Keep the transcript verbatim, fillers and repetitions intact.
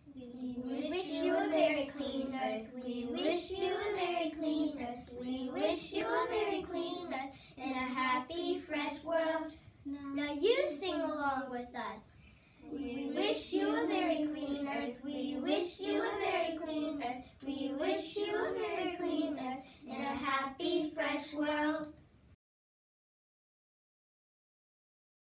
We wish you a very clean earth. We wish you a very clean earth. We wish you a very clean earth and a happy, fresh world. Now you sing along with us. We wish you a very clean earth. We wish you a very clean earth. We wish